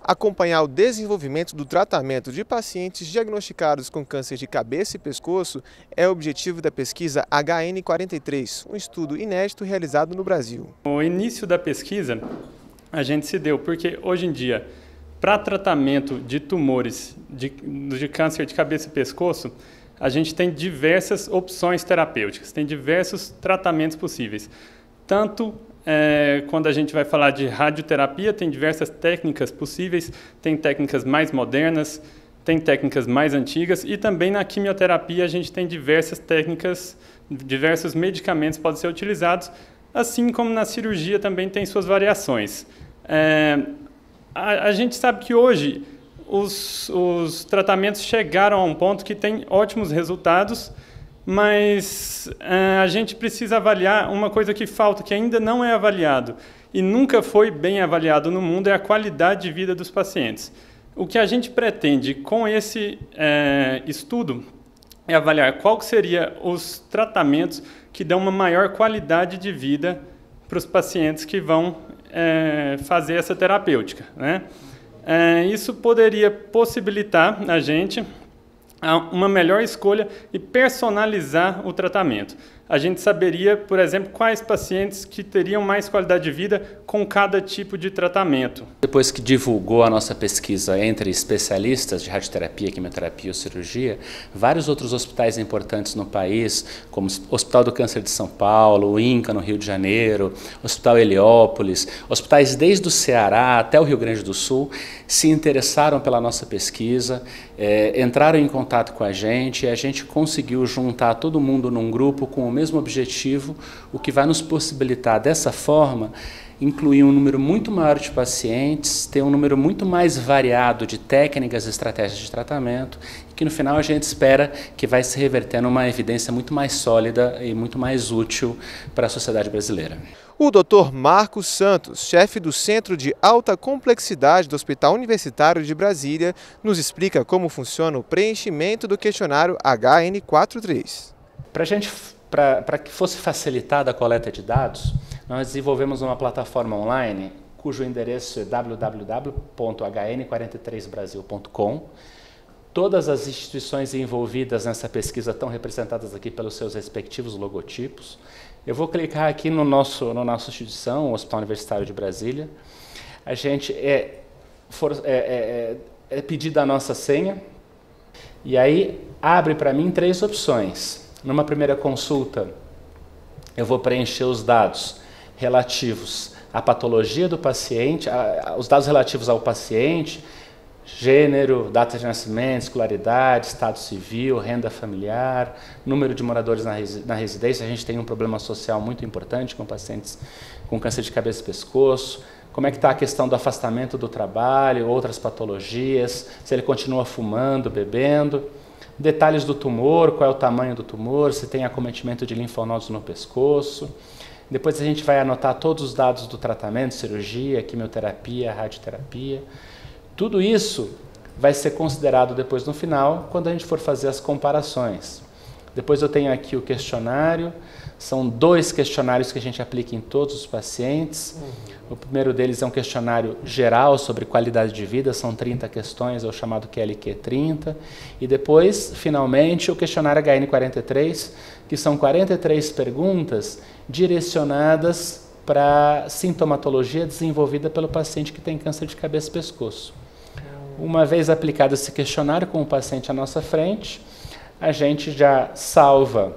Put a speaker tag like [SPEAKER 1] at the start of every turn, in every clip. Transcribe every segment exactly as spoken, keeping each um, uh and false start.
[SPEAKER 1] Acompanhar o desenvolvimento do tratamento de pacientes diagnosticados com câncer de cabeça e pescoço é o objetivo da pesquisa H N quarenta e três, um estudo inédito realizado no Brasil.
[SPEAKER 2] O início da pesquisa a gente se deu porque hoje em dia, para tratamento de tumores de, de câncer de cabeça e pescoço, a gente tem diversas opções terapêuticas, tem diversos tratamentos possíveis. Tanto é, quando a gente vai falar de radioterapia, tem diversas técnicas possíveis, tem técnicas mais modernas, tem técnicas mais antigas, e também na quimioterapia a gente tem diversas técnicas, diversos medicamentos podem ser utilizados, assim como na cirurgia também tem suas variações. É, a, a gente sabe que hoje os, os tratamentos chegaram a um ponto que tem ótimos resultados, mas uh, a gente precisa avaliar uma coisa que falta, que ainda não é avaliado e nunca foi bem avaliado no mundo, é a qualidade de vida dos pacientes. O que a gente pretende com esse uh, estudo é avaliar qual seriam os tratamentos que dão uma maior qualidade de vida para os pacientes que vão uh, fazer essa terapêutica, né? Uh, isso poderia possibilitar a gente uma melhor escolha e personalizar o tratamento. A gente saberia, por exemplo, quais pacientes que teriam mais qualidade de vida com cada tipo de tratamento.
[SPEAKER 3] Depois que divulgou a nossa pesquisa entre especialistas de radioterapia, quimioterapia ou cirurgia, vários outros hospitais importantes no país, como o Hospital do Câncer de São Paulo, o INCA no Rio de Janeiro, o Hospital Heliópolis, hospitais desde o Ceará até o Rio Grande do Sul, se interessaram pela nossa pesquisa, é, entraram em contato com a gente e a gente conseguiu juntar todo mundo num grupo com o mesmo objetivo, o que vai nos possibilitar dessa forma incluir um número muito maior de pacientes, ter um número muito mais variado de técnicas e estratégias de tratamento, e que no final a gente espera que vai se reverter numa evidência muito mais sólida e muito mais útil para a sociedade brasileira.
[SPEAKER 1] O doutor Marcos Santos, chefe do Centro de Alta Complexidade do Hospital Universitário de Brasília, nos explica como funciona o preenchimento do questionário H N quarenta e três.
[SPEAKER 3] Para a gente Para que fosse facilitada a coleta de dados, nós desenvolvemos uma plataforma online cujo endereço é w w w ponto h n quarenta e três brasil ponto com. Todas as instituições envolvidas nessa pesquisa estão representadas aqui pelos seus respectivos logotipos. Eu vou clicar aqui no nosso, no nossa instituição, o Hospital Universitário de Brasília. A gente é, for, é, é, é pedida a nossa senha e aí abre para mim três opções. Numa primeira consulta, eu vou preencher os dados relativos à patologia do paciente, a, a, os dados relativos ao paciente, gênero, data de nascimento, escolaridade, estado civil, renda familiar, número de moradores na, resi na residência. A gente tem um problema social muito importante com pacientes com câncer de cabeça e pescoço. Como é que está a questão do afastamento do trabalho, outras patologias, se ele continua fumando, bebendo. Detalhes do tumor, qual é o tamanho do tumor, se tem acometimento de linfonodos no pescoço. Depois a gente vai anotar todos os dados do tratamento, cirurgia, quimioterapia, radioterapia. Tudo isso vai ser considerado depois no final, quando a gente for fazer as comparações. Depois eu tenho aqui o questionário, são dois questionários que a gente aplica em todos os pacientes. O primeiro deles é um questionário geral sobre qualidade de vida, são trinta questões, é o chamado Q L Q trinta. E depois, finalmente, o questionário H N quarenta e três, que são quarenta e três perguntas direcionadas para a sintomatologia desenvolvida pelo paciente que tem câncer de cabeça e pescoço. Uma vez aplicado esse questionário com o paciente à nossa frente, a gente já salva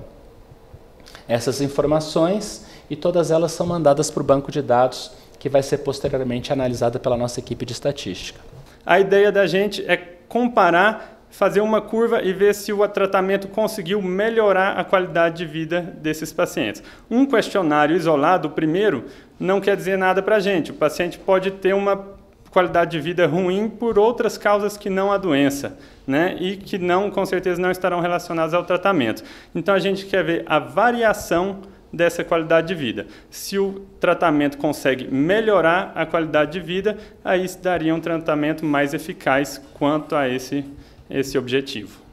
[SPEAKER 3] essas informações e todas elas são mandadas para o banco de dados, que vai ser posteriormente analisada pela nossa equipe de estatística.
[SPEAKER 2] A ideia da gente é comparar, fazer uma curva e ver se o tratamento conseguiu melhorar a qualidade de vida desses pacientes. Um questionário isolado, o primeiro, não quer dizer nada para a gente. O paciente pode ter uma qualidade de vida ruim por outras causas que não a doença, né? E que não, com certeza não estarão relacionadas ao tratamento. Então a gente quer ver a variação dessa qualidade de vida. Se o tratamento consegue melhorar a qualidade de vida, aí daria um tratamento mais eficaz quanto a esse, esse objetivo.